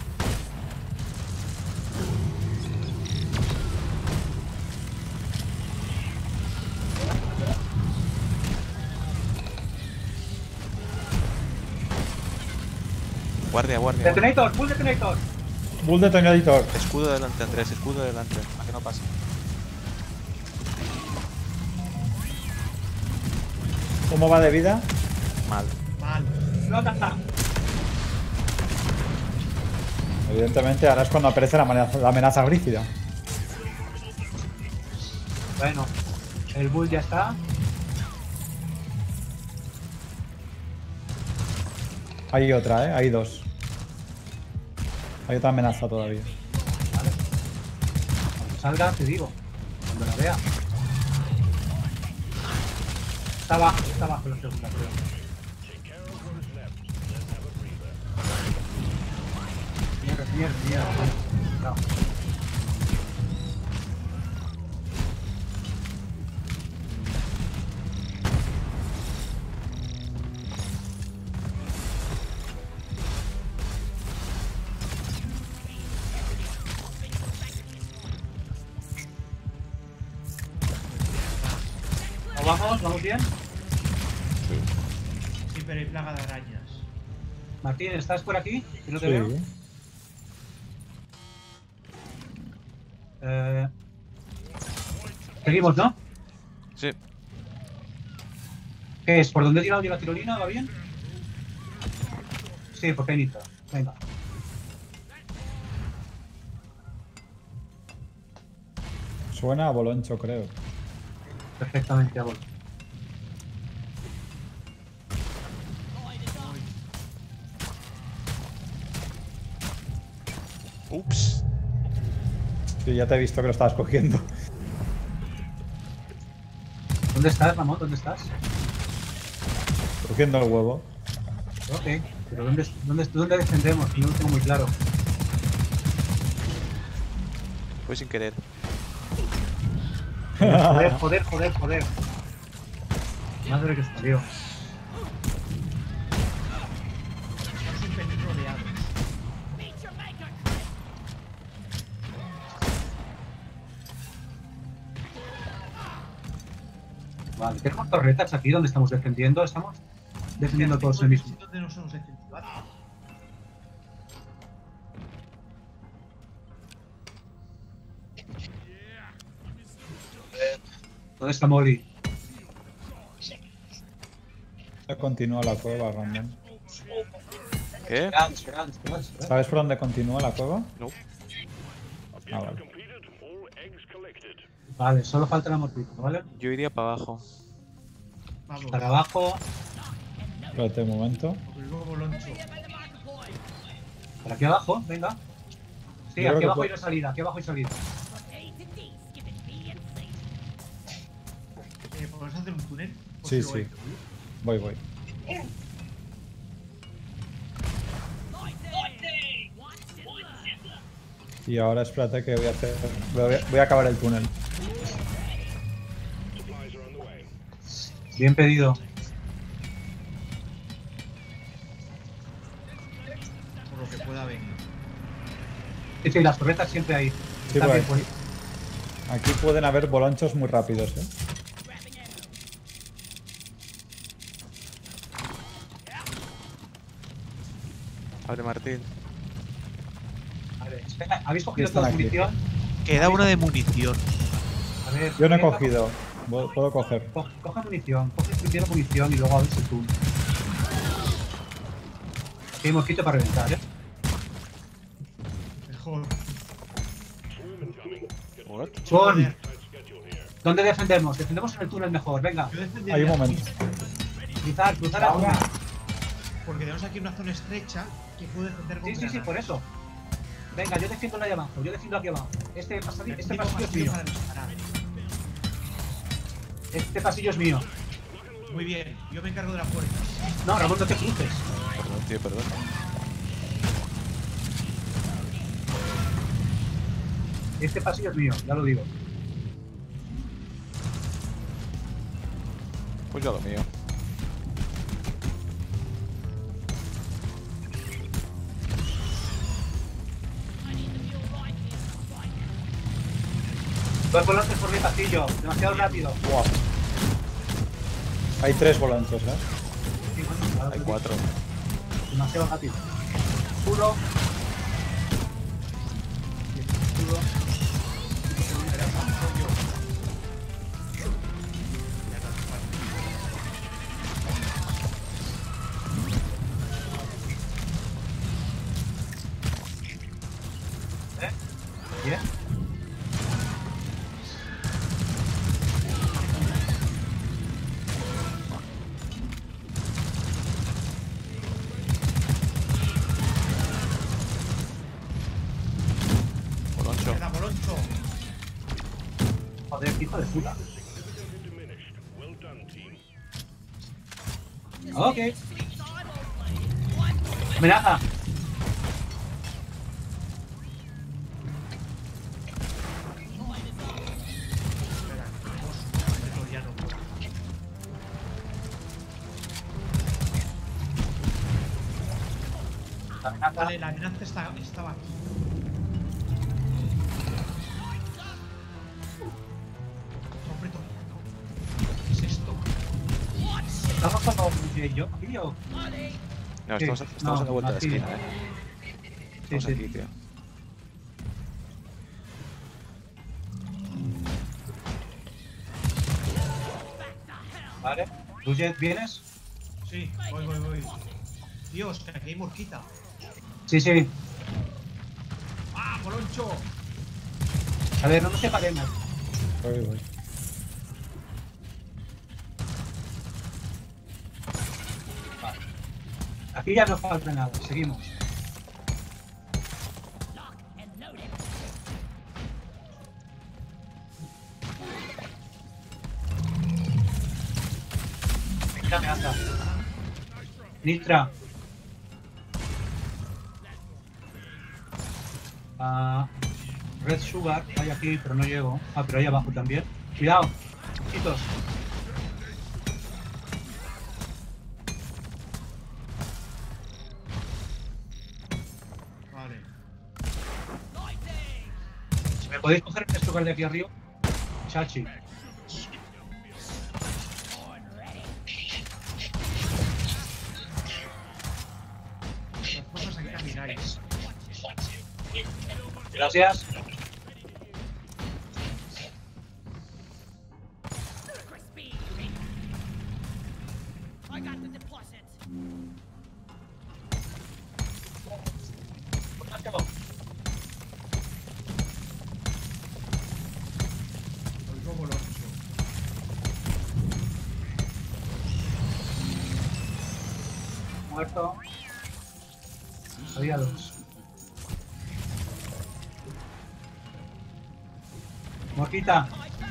C: Guardia, guardia. guardia.
A: Detonator, full detonator.
B: Bull Detonator.
C: Escudo delante, Andrés, escudo delante. Para que no pase.
B: ¿Cómo va de vida?
C: Mal.
E: Mal.
A: No, no, no.
B: Evidentemente ahora es cuando aparece la amenaza, la amenaza grígida.
A: Bueno, el bull ya está.
B: Hay otra, ¿eh? Hay dos. Hay otra amenaza todavía.
A: Cuando salga, te digo. Cuando la vea. Está abajo, está abajo la segunda, creo. Mierda, mierda, mierda. No. ¿Vamos? ¿Vamos bien?
E: Sí, pero hay plaga de arañas.
A: Martín, ¿estás por aquí? Que no te
B: Sí.
A: veo. Eh... Seguimos, ¿no?
C: Sí.
A: ¿Qué es? ¿Por dónde he tirado yo la tirolina? ¿Va bien? Sí, porque hay nitro. Venga.
B: Suena a boloncho, creo.
A: Perfectamente, abuelo.
C: Ups.
B: Sí, ya te he visto que lo estabas cogiendo.
A: ¿Dónde estás, Ramón? ¿Dónde estás?
B: Cogiendo el huevo.
A: Ok. Pero ¿dónde, dónde, dónde defendemos? No lo tengo muy claro.
C: Fue sin querer.
A: Joder, joder, joder, joder. Madre que salió.
E: Estamos un pelín rodeados.
F: Meet your maker.
A: Vale, tenemos torretas aquí donde estamos defendiendo. Estamos defendiendo todos el mismo.
E: ¿Dónde nos hemos defendido antes?
A: ¿Dónde está Molly?
B: Continúa la cueva, Random.
C: ¿Qué?
A: Esperad, esperad, esperad, esperad.
B: ¿Sabes por dónde continúa la cueva?
C: No.
B: Ah, vale.
D: Completed. All eggs collected.
A: Vale, solo falta la mortita, ¿vale?
C: Yo iría para abajo.
E: Vamos.
A: Para abajo,
B: Espérate un momento.
E: Porque luego boloncho.
A: para aquí abajo, venga. Sí,
B: Yo creo
A: aquí
B: que
A: abajo
B: puedo-
A: hay una salida, aquí abajo hay salida.
E: Eh, ¿Podemos hacer un túnel? ¿O
B: Sí,
E: si luego
B: sí.
E: hay que huir?
B: Voy, voy. Y ahora espérate que voy a hacer. Voy a, voy a acabar el túnel.
D: Supplies are on the way.
A: Bien pedido.
E: Por lo que pueda venir.
A: Sí, sí, las torretas siempre ahí.
B: Sí,
A: Están bien
B: pues.
A: por ahí.
B: Aquí pueden haber bolonchos muy rápidos, ¿eh?
C: Abre Martín.
A: Vale, espera, ¿habéis cogido
B: Están
A: toda la
B: aquí.
A: munición?
E: Queda una de munición.
A: A ver,
B: Yo no he
A: venga,
B: cogido. Puedo puedo coger.
A: co- Coge munición, coge primero munición y luego abres el túnel. Aquí hay mosquito para reventar, ¿eh?
E: Mejor.
C: What?
A: Son.
E: Joder.
A: ¿Dónde defendemos? Defendemos en el túnel mejor, venga.
E: Yo defendería
B: Hay un
E: aquí.
B: momento.
A: Cruzar, cruzar ahora.
E: Porque tenemos aquí una zona estrecha que puede defender con
A: Sí, sí, sí,
E: granadas.
A: por eso. Venga, yo defiendo la de abajo, yo defiendo aquí abajo. Este pasillo, este
E: Tengo
A: pasillo es
E: fastidio
A: mío.
E: para disparar.
A: Este pasillo es mío.
E: Muy bien, yo me encargo de las puertas.
A: No, Ramón, no te cruces.
C: Perdón, tío, perdón.
A: Este pasillo es mío, ya lo digo.
C: Pues ya lo mío.
A: Dos volantes por mi pasillo, demasiado rápido.
B: Buah. Hay tres volantes, ¿eh?
A: Sí, bueno, claro,
C: Hay cuatro.
A: demasiado rápido. Uno. Uno. ¿Eh? Bien.
C: Boloncho.
E: ¡Mierda, Boloncho!
A: Joder, hijo de puta.
D: Diminished. Well done, team.
A: Ok. Amenaza.
E: Espera, vos, ya no puedo.
A: Amenaza.
E: Vale, la amenaza está, estaba aquí. Hombre, Toriano. ¿Qué es esto?
A: ¿Estamos con los y yo aquí o?
C: No,
A: Sí.
C: estamos, estamos
A: No,
C: a la vuelta de la
A: aquí.
C: esquina, eh.
A: Sí,
C: Estamos
A: sí.
C: aquí, tío.
A: Vale. Ruget, ¿vienes?
E: Sí, voy, voy, voy. Dios, que aquí hay morquita.
A: Sí, sí.
E: ¡Ah, Boloncho!
A: A ver, no nos separemos.
B: Voy, voy.
A: Vale. Aquí ya no falta nada, seguimos. Venga, amenaza. Nitra. Ah, Red Sugar, hay aquí, pero no llego. Ah, pero ahí abajo también. Cuidado, chicos.
E: Vale.
A: Si me podéis coger el Sugar de aquí arriba. Chachi.
E: Las cosas aquí camináis.
A: Gracias.
F: I got the deposit.
E: Oigo Boloncho.
A: Muerto. Había dos. Morquita.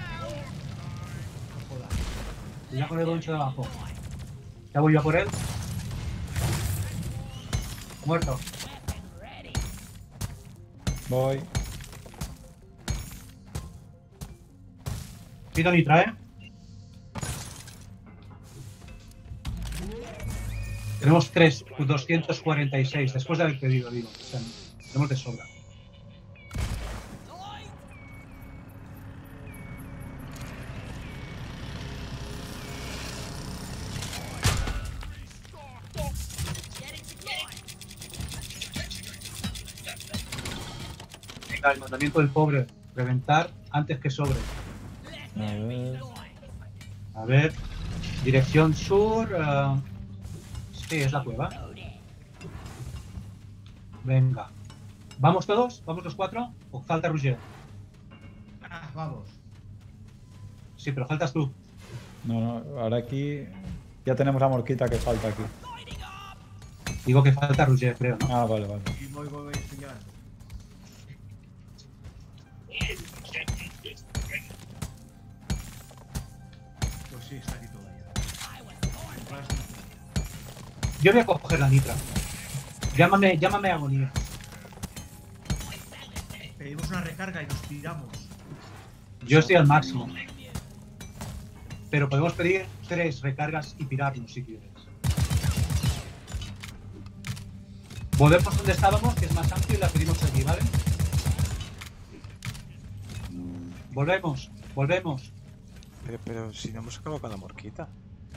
E: Joda.
A: Ya con el boncho de abajo. Ya voy yo a por él. Muerto.
B: Voy.
A: Pido nitra, ¿eh? Tenemos tres, doscientos cuarenta y seis, después de haber pedido, digo. O sea, tenemos de sobra. Venga, el mandamiento del pobre. Reventar antes que sobre.
B: A ver.
A: A ver. Dirección sur. Uh, sí, es la cueva. Venga. ¿Vamos todos? ¿Vamos los cuatro? ¿O falta Roger?
E: Ah, vamos.
A: Sí, pero faltas tú.
B: No, no, ahora aquí ya tenemos a Morquita que falta aquí.
A: Digo que falta Roger, creo, ¿no?
B: Ah, vale, vale.
E: Y voy, voy, voy, estoy llegando. Pues sí, está aquí todo ya.
A: Yo voy a coger la nitra. Llámame, llámame a Agonía.
E: Pedimos una recarga y nos tiramos.
A: Yo estoy al máximo. Pero podemos pedir tres recargas y pirarnos si quieres. Volvemos donde estábamos, que es más amplio, y la pedimos aquí, ¿vale? Volvemos, volvemos.
C: Pero, pero si no hemos acabado con la morquita.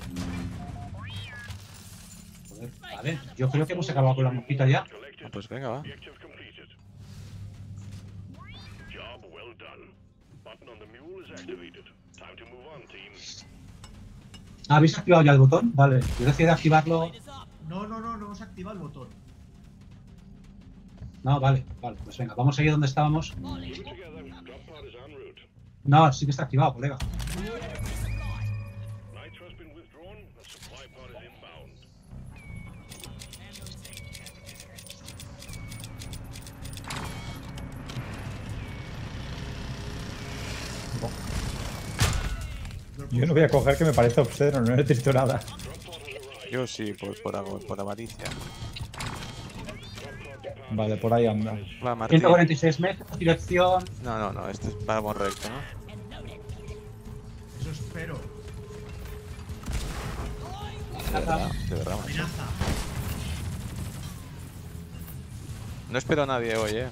A: Joder, vale, yo creo que hemos acabado con la mosquita ya.
C: Ah, pues venga, va.
D: Objective completed. Job well done. Button on the mule is activated. Time to move on, team.
A: ¿Habéis activado ya el botón? Vale, yo decidí activarlo.
E: No, no, no, no hemos activado el botón.
A: No, vale, vale, pues venga, vamos a ir donde estábamos.
D: Move together. Drop pod is en route.
A: No, sí que está activado, colega.
D: Nitro has been withdrawn. The supply pod is inbound.
B: Yo no voy a coger que me parece obsceno, no necesito nada.
C: Yo sí, por, por, av- por avaricia.
B: Vale, por ahí anda.
C: Va, Martín.
A: ciento cuarenta y seis metros, dirección.
C: No, no, no, este es vamos recto, ¿no?
E: Eso espero.
C: De verdad, de verdad, macho.
E: Amenaza.
C: No espero a nadie hoy, eh.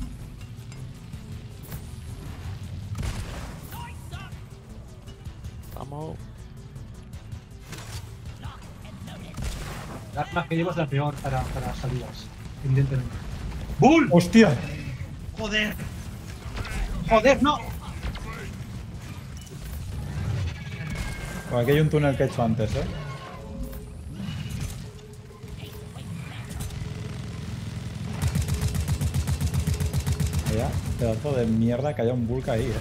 C: Vamos.
A: La arma que llevo es la peor para, para salidas, evidentemente. ¡Bull!
B: ¡Hostia!
E: ¡Joder!
A: ¡Joder, no!
B: Por aquí hay un túnel que he hecho antes, ¿eh? Vaya, pedazo de mierda que haya un bulk ahí, ¿eh?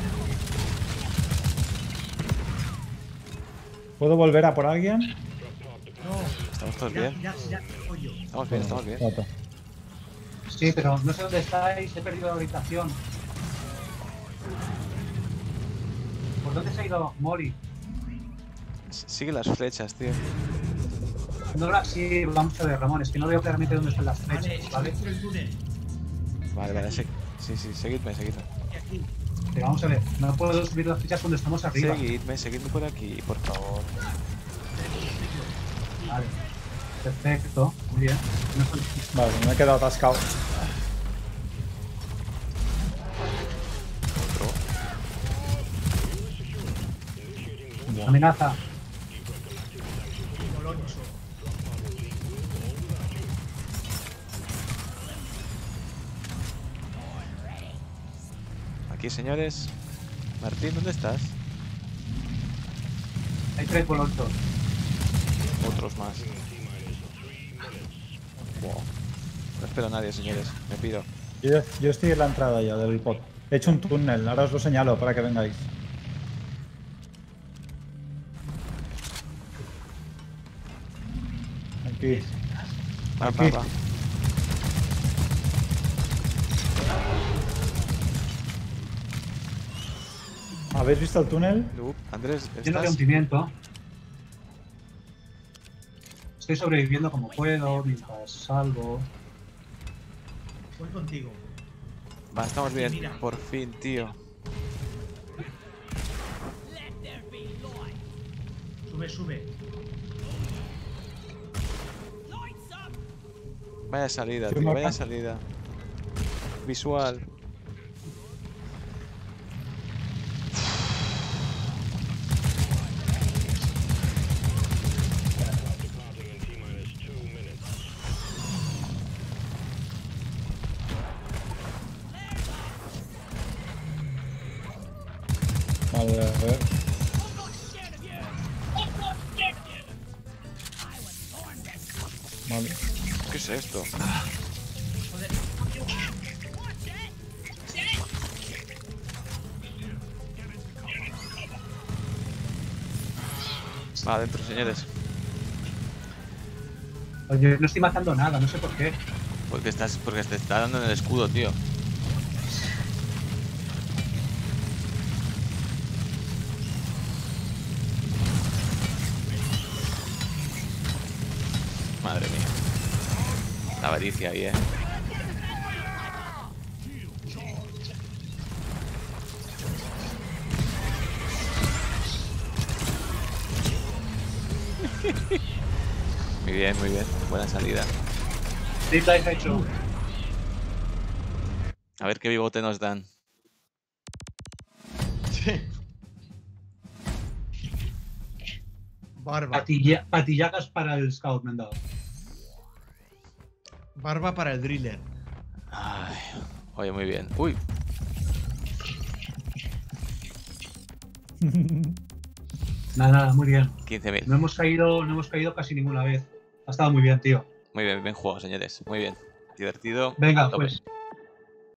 B: ¿Puedo volver a por alguien?
E: No.
C: Estamos todos
E: Ya,
C: bien.
E: ya, ya, pollo.
C: Estamos bien, estamos bien.
B: Trato.
A: Sí, pero no sé dónde estáis, he perdido la orientación. ¿Por dónde se ha ido Molly?
C: S- Sigue las flechas, tío.
A: No la... Sí, vamos a ver, Ramón, es que no veo claramente dónde están las
E: Vale,
A: flechas, ¿vale?
E: por el túnel.
C: Vale, vale, sí. Sí, sí, seguidme, seguidme.
E: Y aquí.
A: Pero vamos a ver, no puedo subir las flechas cuando estamos arriba.
C: Seguidme, seguidme por aquí, por favor.
A: Vale, perfecto, muy bien. No son-
B: Vale, me he quedado atascado.
C: Otro.
A: Amenaza.
E: Colonso.
C: Aquí, señores. Martín, ¿dónde estás?
A: Hay tres bolontos.
C: Otros más. Wow. No espero a nadie, señores. Me pido.
B: Yo, yo estoy en la entrada ya del pot. He hecho un túnel, ahora os lo señalo para que vengáis. Aquí.
C: Va,
B: Aquí.
C: va, va.
B: ¿Habéis visto el túnel?
C: Lu, Andrés,
A: Yo no veo un
C: ¿estás?
A: pimiento. Estoy sobreviviendo como puedo, mientras salgo.
E: Voy contigo.
C: Va, estamos bien.
E: Mira.
C: Por fin, tío.
F: Let there be light.
E: Sube, sube.
F: Lights up.
C: Vaya salida,
B: Sí,
C: tío.
B: mapa.
C: Vaya salida. Visual.
D: Departing in T minus two minutes.
B: Vale, a ver.
F: I'm not scared of you. I'm not scared of you. I was born this.
B: Vale.
C: ¿Qué es esto?
E: Joder.
F: Watch it.
C: Va, adentro, señores.
A: Oye, no estoy matando nada, no sé por qué.
C: Porque estás. Porque te está dando en el escudo, tío. Madre mía. La avaricia ahí, eh. Muy bien, muy bien. Buena salida.
A: Deep dive hecho.
C: A ver qué bigote nos dan.
E: Barba.
A: Patilla- patillagas para el scout me han dado.
E: Barba para el driller.
C: Ay, oye, muy bien. Uy,
A: Nada, nada, muy bien.
C: quince mil.
A: No hemos caído, no hemos caído casi ninguna vez. Ha estado muy bien, tío.
C: Muy bien, bien jugado, señores. Muy bien. Divertido.
A: Venga,
C: a tope.
A: pues